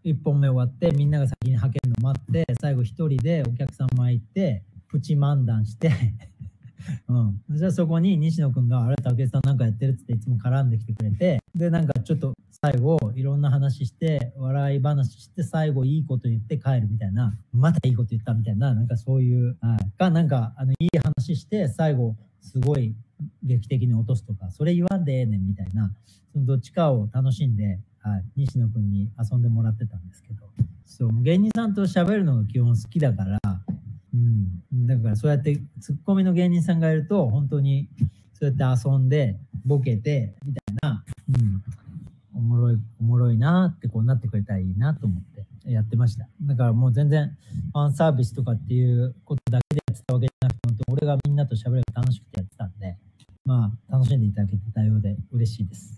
1本目終わってみんなが先にはけるの待って最後1人でお客さん前行ってプチ漫談してじゃあそこに西野君が「あれ武井さんなんかやってる」っつっていつも絡んできてくれて、でなんかちょっと最後いろんな話して笑い話して最後いいこと言って帰るみたいな、またいいこと言ったみたいな、なんかそういう、なんかいい話して最後すごい劇的に落とすとか、それ言わんでええねんみたいな、そのどっちかを楽しんで、西野君に遊んでもらってたんですけど、そう芸人さんと喋るのが基本好きだから。だからそうやってツッコミの芸人さんがいると本当にそうやって遊んでボケてみたいな、おもろいなってこうなってくれたらいいなと思ってやってました。だからもう全然ファンサービスとかっていうことだけでやってたわけじゃなくて、本当俺がみんなと喋るの楽しくてやってたんで、まあ楽しんでいただけてたようで嬉しいです。